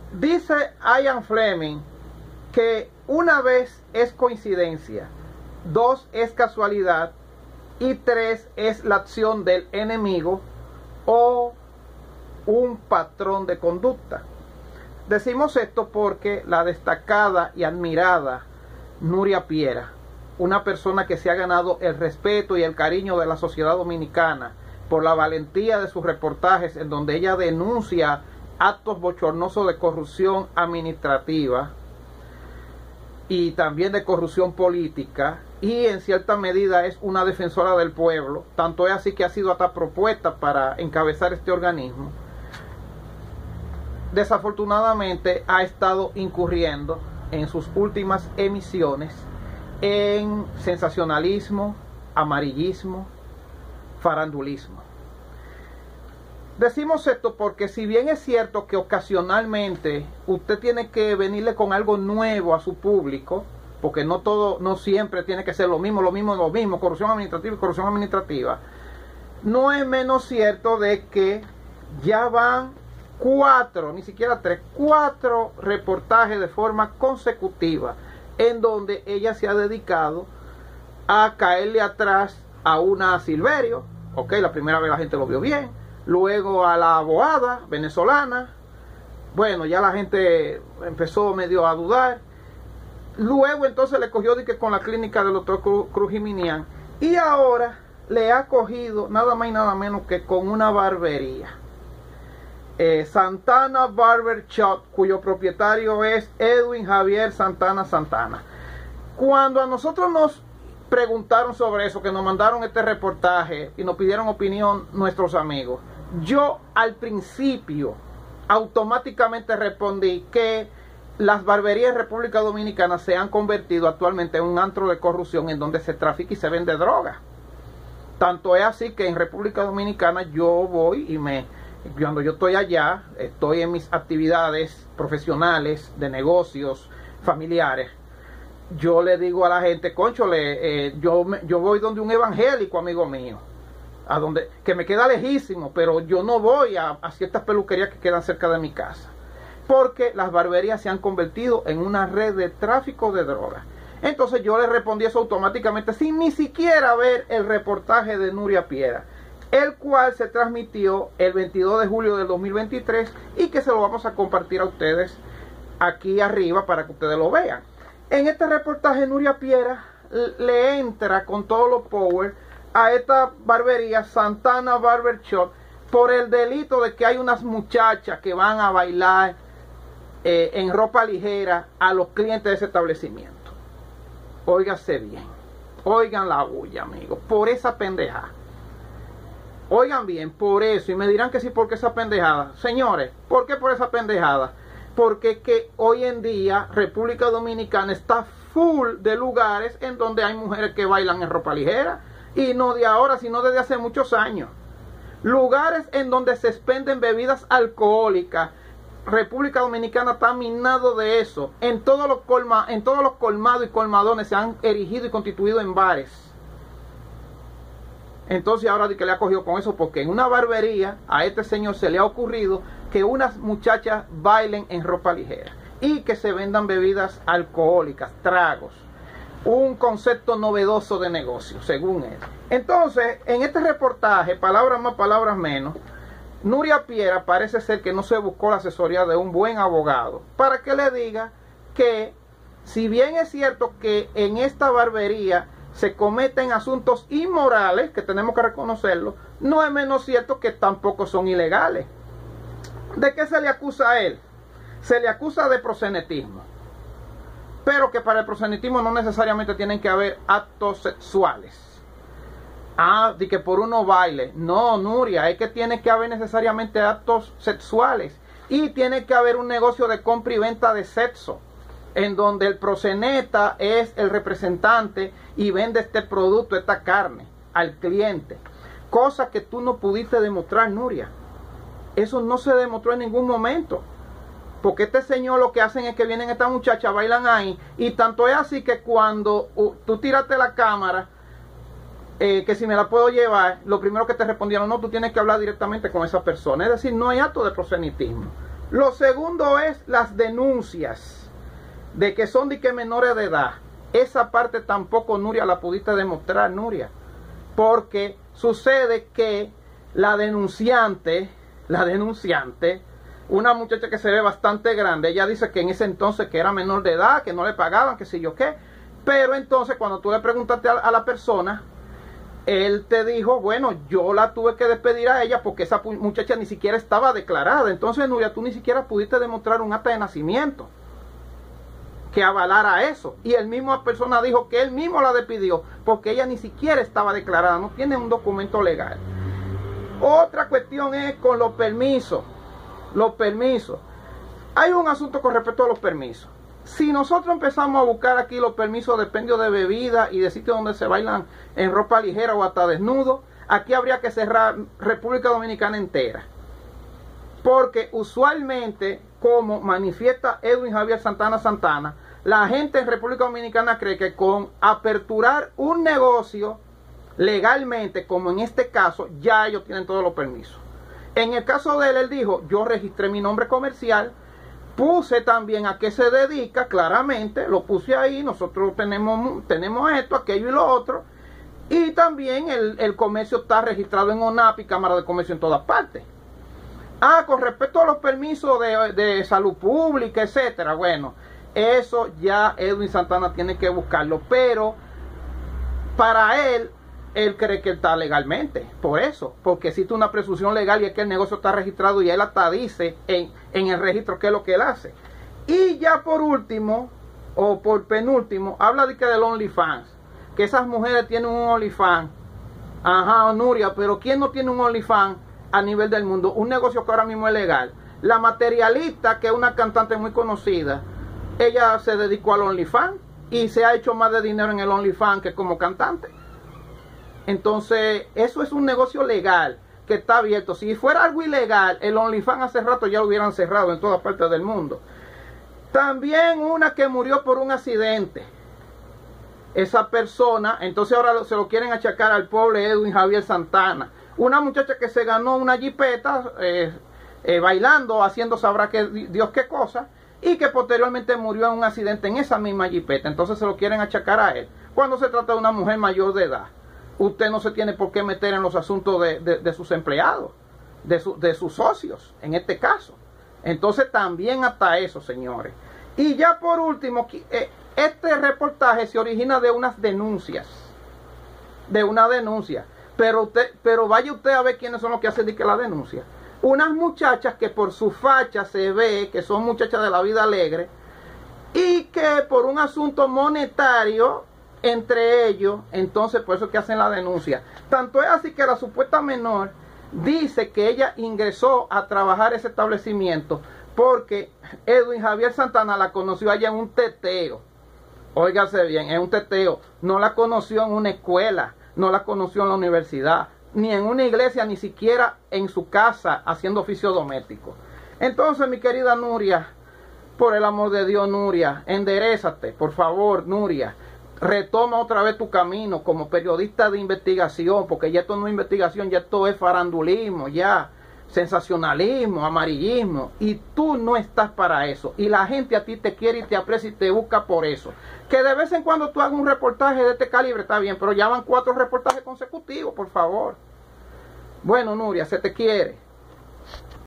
Dice Ian Fleming que una vez es coincidencia, 2 es casualidad y 3 es la acción del enemigo o un patrón de conducta. Decimos esto porque la destacada y admirada Nuria Piera, una persona que se ha ganado el respeto y el cariño de la sociedad dominicana por la valentía de sus reportajes en donde ella denuncia actos bochornosos de corrupción administrativa y también de corrupción política, y en cierta medida es una defensora del pueblo, tanto es así que ha sido hasta propuesta para encabezar este organismo. Desafortunadamente ha estado incurriendo en sus últimas emisiones en sensacionalismo, amarillismo, farandulismo. Decimos esto porque si bien es cierto que ocasionalmente usted tiene que venirle con algo nuevo a su público, porque no todo, no siempre tiene que ser lo mismo, corrupción administrativa, no es menos cierto de que ya van 4, ni siquiera 3, 4 reportajes de forma consecutiva en donde ella se ha dedicado a caerle atrás a una Silverio. Ok, la primera vez la gente lo vio bien, luego a la abogada venezolana, bueno, ya la gente empezó medio a dudar, luego entonces le cogió de que con la clínica del doctor Cruz Jiminián, y ahora le ha cogido nada más y nada menos que con una barbería. Santana Barber Shop, cuyo propietario es Edwin Javier Santana Santana. Cuando a nosotros nos preguntaron sobre eso, que nos mandaron este reportaje y nos pidieron opinión nuestros amigos, yo al principio automáticamente respondí que las barberías en República Dominicana se han convertido actualmente en un antro de corrupción en donde se trafica y se vende droga. Tanto es así que en República Dominicana yo voy y cuando yo estoy allá, estoy en mis actividades profesionales, de negocios, familiares, yo le digo a la gente, cónchole, yo voy donde un evangélico amigo mío, que me queda lejísimo, pero yo no voy a ciertas peluquerías que quedan cerca de mi casa, porque las barberías se han convertido en una red de tráfico de drogas. Entonces yo le respondí eso automáticamente, sin ni siquiera ver el reportaje de Nuria Piera, el cual se transmitió el 22 de julio del 2023 y que se lo vamos a compartir a ustedes aquí arriba para que ustedes lo vean. En este reportaje Nuria Piera le entra con todos los power a esta barbería Santana Barber Shop por el delito de que hay unas muchachas que van a bailar en ropa ligera a los clientes de ese establecimiento. Óigase bien, oigan la bulla, amigos, por esa pendejada. Oigan bien, por eso, y me dirán que sí, porque esa pendejada. Señores, ¿por qué por esa pendejada? Porque que hoy en día República Dominicana está full de lugares en donde hay mujeres que bailan en ropa ligera, y no de ahora, sino desde hace muchos años. Lugares en donde se expenden bebidas alcohólicas. República Dominicana está minado de eso. En todos los colmados y colmadones se han erigido y constituido en bares. Entonces ahora de que le ha cogido con eso, porque en una barbería a este señor se le ha ocurrido que unas muchachas bailen en ropa ligera y que se vendan bebidas alcohólicas, tragos. Un concepto novedoso de negocio, según él. Entonces, en este reportaje, palabras más, palabras menos, Nuria Piera parece ser que no se buscó la asesoría de un buen abogado para que le diga que, si bien es cierto que en esta barbería se cometen asuntos inmorales, que tenemos que reconocerlo, no es menos cierto que tampoco son ilegales. ¿De qué se le acusa a él? Se le acusa de proxenetismo, pero que para el proxenetismo no necesariamente tienen que haber actos sexuales. De que por uno baile. No, Nuria, es que tiene que haber necesariamente actos sexuales y tiene que haber un negocio de compra y venta de sexo, en donde el proxeneta es el representante y vende este producto, esta carne, al cliente. Cosa que tú no pudiste demostrar, Nuria. Eso no se demostró en ningún momento. Porque este señor lo que hacen es que vienen estas muchachas, bailan ahí, y tanto es así que cuando tú tiraste la cámara, que si me la puedo llevar, lo primero que te respondieron, no, tú tienes que hablar directamente con esa persona. Es decir, no hay acto de proselitismo. Lo segundo es las denuncias de que son de que menores de edad. Esa parte tampoco, Nuria, la pudiste demostrar, Nuria, porque sucede que la denunciante, una muchacha que se ve bastante grande, ella dice que en ese entonces que era menor de edad, que no le pagaban, que sé yo qué, pero entonces cuando tú le preguntaste a la persona, él te dijo, bueno, yo la tuve que despedir a ella porque esa muchacha ni siquiera estaba declarada. Entonces, Nuria, tú ni siquiera pudiste demostrar un acta de nacimiento que avalara eso. Y el mismo persona dijo que él mismo la despidió porque ella ni siquiera estaba declarada, no tiene un documento legal. Otra cuestión es con los permisos. Los permisos. Hay un asunto con respecto a los permisos. Si nosotros empezamos a buscar aquí los permisos de expendio de bebida y de sitios donde se bailan en ropa ligera o hasta desnudo, aquí habría que cerrar República Dominicana entera. Porque usualmente, como manifiesta Edwin Javier Santana, la gente en República Dominicana cree que con aperturar un negocio legalmente, como en este caso, ya ellos tienen todos los permisos. En el caso de él dijo, yo registré mi nombre comercial, puse también a qué se dedica, claramente, lo puse ahí, nosotros tenemos esto, aquello y lo otro, y también el comercio está registrado en ONAP y Cámara de Comercio en todas partes. Con respecto a los permisos de salud pública, etcétera, bueno, eso ya Edwin Santana tiene que buscarlo, pero para él cree que está legalmente, por eso, porque existe una presunción legal y es que el negocio está registrado y él hasta dice en el registro qué es lo que él hace. Y ya por último, o por penúltimo, habla de que del OnlyFans, que esas mujeres tienen un OnlyFans. Ajá, Nuria, pero ¿quién no tiene un OnlyFans a nivel del mundo? Un negocio que ahora mismo es legal. La Materialista, que es una cantante muy conocida, ella se dedicó al OnlyFans y se ha hecho más de dinero en el OnlyFans que como cantante. Entonces, eso es un negocio legal que está abierto. Si fuera algo ilegal, el OnlyFans hace rato ya lo hubieran cerrado en todas partes del mundo. También una que murió por un accidente. Esa persona, entonces ahora se lo quieren achacar al pobre Edwin Javier Santana. Una muchacha que se ganó una jipeta bailando, haciendo sabrá que Dios qué cosa, y que posteriormente murió en un accidente en esa misma jipeta. Entonces se lo quieren achacar a él. Cuando se trata de una mujer mayor de edad, usted no se tiene por qué meter en los asuntos de sus empleados, de sus socios, en este caso. Entonces también hasta eso, señores. Y ya por último, este reportaje se origina de unas denuncias. De una denuncia. Pero vaya usted a ver quiénes son los que hacen de que la denuncia. Unas muchachas que por su facha se ve que son muchachas de la vida alegre y que por un asunto monetario entre ellos, entonces por eso es que hacen la denuncia. Tanto es así que la supuesta menor dice que ella ingresó a trabajar ese establecimiento porque Edwin Javier Santana la conoció allá en un teteo. Óigase bien, en un teteo. No la conoció en una escuela, no la conoció en la universidad, ni en una iglesia, ni siquiera en su casa haciendo oficio doméstico. Entonces, mi querida Nuria, por el amor de Dios, Nuria, enderézate, por favor, Nuria. Retoma otra vez tu camino como periodista de investigación, porque ya esto no es investigación, ya esto es farandulismo, ya sensacionalismo, amarillismo, y tú no estás para eso, y la gente a ti te quiere y te aprecia y te busca por eso. Que de vez en cuando tú hagas un reportaje de este calibre, está bien, pero ya van 4 reportajes consecutivos, por favor. Bueno, Nuria, se te quiere.